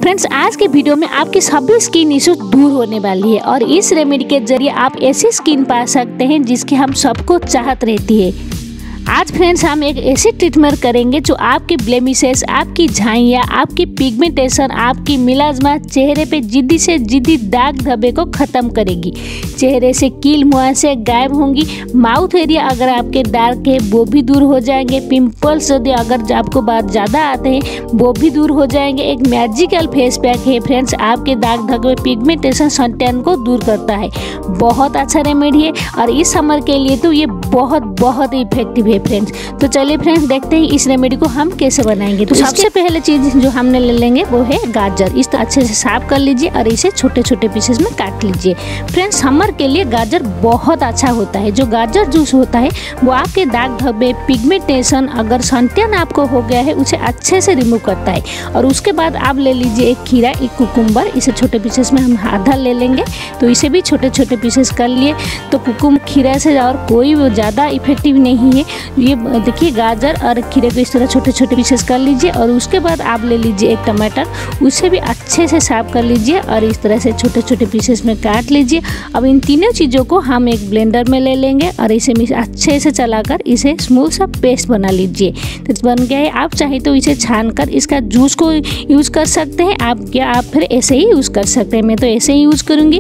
Friends, आज के video में आपकी सभी स्किन इश्यूज दूर होने वाली है और इस रेमेडी के जरिए आप ऐसी स्किन पा सकते हैं जिसकी हम सबको चाहत रहती है। आज फ्रेंड्स हम एक ऐसी ट्रीटमेंट करेंगे जो आपकी ब्लेमिशेस, आपकी झाइयाँ, आपकी पिगमेंटेशन, आपकी मिलाजमा, चेहरे पे जिद्दी से जिद्दी दाग धब्बे को ख़त्म करेगी। चेहरे से कील मुहासे गायब होंगी। माउथ एरिया अगर आपके डार्क है वो भी दूर हो जाएंगे। पिंपल्स यदि अगर आपको बात ज़्यादा आते हैं वो भी दूर हो जाएंगे। एक मैजिकल फेस पैक है फ्रेंड्स, आपके दाग धब्बे, पिगमेंटेशन, सनटैन को दूर करता है। बहुत अच्छा रेमेडी है और इस समर के लिए तो ये बहुत इफेक्टिव है फ्रेंड्स। तो चलिए फ्रेंड्स देखते हैं इस रेमेडी को हम कैसे बनाएंगे। तो सबसे पहले चीज जो हमने ले लेंगे वो है गाजर। इस तरह अच्छे से साफ कर लीजिए और इसे छोटे छोटे पीसेस में काट लीजिए। फ्रेंड्स, समर के लिए गाजर बहुत अच्छा होता है। जो गाजर जूस होता है वो आपके दाग धब्बे, पिगमेंटेशन, अगर सनटैन आपको हो गया है उसे अच्छे से रिमूव करता है। और उसके बाद आप ले लीजिए एक खीरा, एक कुकुम्बर। इसे छोटे पीसेस में हम आधा ले लेंगे, तो इसे भी छोटे छोटे पीसेस कर लिए। तो कुकुम खीरा से और कोई ज़्यादा इफेक्टिव नहीं है। ये देखिए गाजर और खीरे को इस तरह छोटे छोटे पीसेस कर लीजिए। और उसके बाद आप ले लीजिए एक टमाटर, उसे भी अच्छे से साफ कर लीजिए और इस तरह से छोटे छोटे पीसेस में काट लीजिए। अब इन तीनों चीज़ों को हम एक ब्लेंडर में ले लेंगे और इसे अच्छे से चलाकर इसे स्मूथ सा पेस्ट बना लीजिए। तो बन गया है। आप चाहे तो इसे छान कर इसका जूस को यूज़ कर सकते हैं। आप फिर ऐसे ही यूज़ कर सकते हैं। मैं तो ऐसे ही यूज़ करूँगी।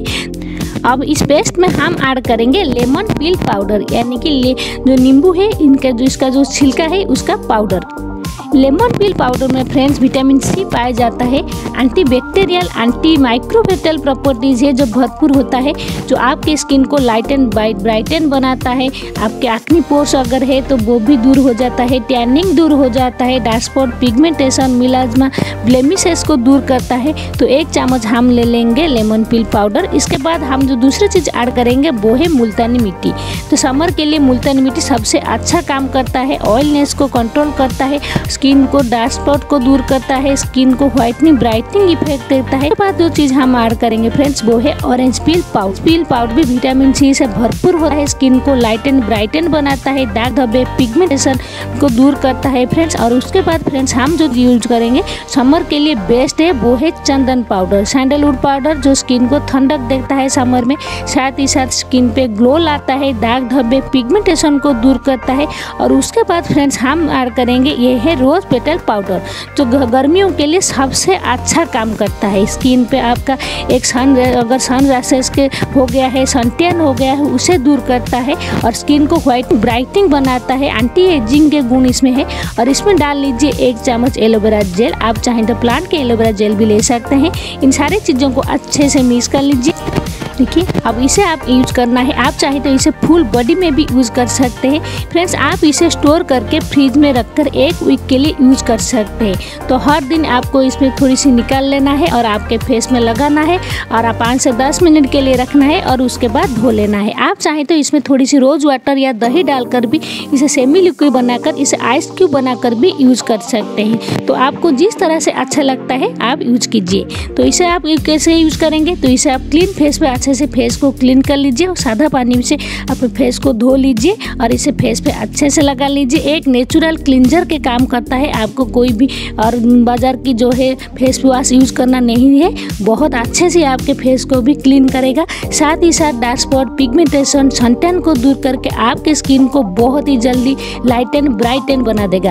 अब इस पेस्ट में हम ऐड करेंगे लेमन पील पाउडर, यानी कि जो नींबू है इनका जो इसका जो छिलका है उसका पाउडर। लेमन पील पाउडर में फ्रेंड्स विटामिन सी पाया जाता है। एंटीबैक्टीरियल, एंटी माइक्रोबियल प्रॉपर्टीज है जो भरपूर होता है, जो आपके स्किन को लाइटन ब्राइटन बनाता है। आपके एक्ने पोर्स अगर है तो वो भी दूर हो जाता है। टैनिंग दूर हो जाता है। Dark spot, pigmentation, melasma, blemishes को दूर करता है। तो एक चम्मच हम ले लेंगे लेमन पील पाउडर। इसके बाद हम जो दूसरी चीज़ ऐड करेंगे वो है मुल्तानी मिट्टी। तो समर के लिए मुल्तानी मिट्टी सबसे अच्छा काम करता है। ऑयलनेस को कंट्रोल करता है, स्किन को डार्क स्पॉट को दूर करता है, स्किन को व्हाइटनिंग ब्राइटनिंग इफेक्ट देता है। उसके बाद जो चीज़ हम ऐड करेंगे फ्रेंड्स वो है orange peel powder. Peel powder भी विटामिन सी से भरपूर होता है, स्किन को लाइटन ब्राइटन बनाता है, दाग धब्बे, पिगमेंटेशन को दूर करता है फ्रेंड्स। और उसके बाद फ्रेंड्स हम जो यूज करेंगे समर के लिए बेस्ट है वो है चंदन पाउडर, सैंडलवुड पाउडर, जो स्किन को ठंडक देता है समर में, साथ ही साथ स्किन पे ग्लो लाता है, दाग धब्बे, पिगमेंटेशन को दूर करता है। और उसके बाद फ्रेंड्स हम ऐड करेंगे ये है रोज पेटल पाउडर, जो गर्मियों के लिए सबसे अच्छा काम करता है। स्किन पे आपका एक अगर सन रैशेस के हो गया है, सनटैन हो गया है, उसे दूर करता है और स्किन को व्हाइट ब्राइटनिंग बनाता है। एंटी एजिंग के गुण इसमें है। और इसमें डाल लीजिए एक चम्मच एलोवेरा जेल। आप चाहें तो प्लांट के एलोवेरा जेल भी ले सकते हैं। इन सारी चीज़ों को अच्छे से मिक्स कर लीजिए। देखिए, अब इसे आप यूज करना है। आप चाहे तो इसे फुल बॉडी में भी यूज कर सकते हैं फ्रेंड्स। आप इसे स्टोर करके फ्रिज में रखकर 1 वीक के लिए यूज कर सकते हैं। तो हर दिन आपको इसमें थोड़ी सी निकाल लेना है और आपके फेस में लगाना है और आप 5 से 10 मिनट के लिए रखना है और उसके बाद धो लेना है। आप चाहे तो इसमें थोड़ी सी रोज वाटर या दही डालकर भी इसे सेमी लिक्विड बनाकर इसे आइस क्यूब बनाकर भी यूज कर सकते हैं। तो आपको जिस तरह से अच्छा लगता है आप यूज कीजिए। तो इसे आप कैसे यूज करेंगे, तो इसे आप क्लीन फेस पे अच्छे से फेस को क्लीन कर लीजिए और सादा पानी से अपने फेस को धो लीजिए और इसे फेस पे अच्छे से लगा लीजिए। एक नेचुरल क्लींजर के काम करता है। आपको कोई भी और बाजार की जो है फेस वॉश यूज करना नहीं है। बहुत अच्छे से आपके फेस को भी क्लीन करेगा। साथ ही साथ डार्क स्पॉट, पिगमेंटेशन, सनटैन को दूर करके आपके स्किन को बहुत ही जल्दी लाइटन ब्राइटन बना देगा।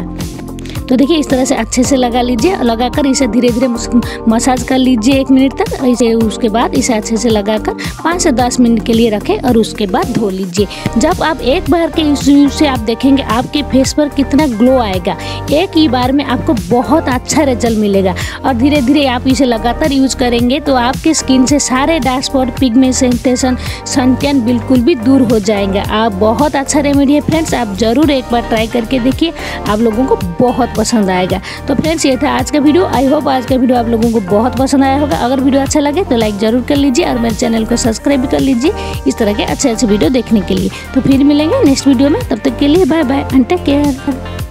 तो देखिए इस तरह से अच्छे से लगा लीजिए। लगाकर इसे धीरे धीरे मसाज कर लीजिए 1 मिनट तक। इसे उसके बाद इसे अच्छे से लगाकर 5 से 10 मिनट के लिए रखें और उसके बाद धो लीजिए। जब आप एक बार के यूज से आप देखेंगे आपके फेस पर कितना ग्लो आएगा। एक ही बार में आपको बहुत अच्छा रिजल्ट मिलेगा। और धीरे धीरे आप इसे लगातार यूज करेंगे तो आपके स्किन से सारे डार्क स्पॉट, पिगमेंटेशन, सनटैन बिल्कुल भी दूर हो जाएंगे। आप बहुत अच्छा रेमेडी है फ्रेंड्स, आप जरूर एक बार ट्राई करके देखिए, आप लोगों को बहुत पसंद आएगा। तो फ्रेंड्स ये था आज का वीडियो। आई होप आज का वीडियो आप लोगों को बहुत पसंद आया होगा। अगर वीडियो अच्छा लगे तो लाइक जरूर कर लीजिए और मेरे चैनल को सब्सक्राइब भी कर लीजिए इस तरह के अच्छे अच्छे वीडियो देखने के लिए। तो फिर मिलेंगे नेक्स्ट वीडियो में। तब तक के लिए bye bye and take care.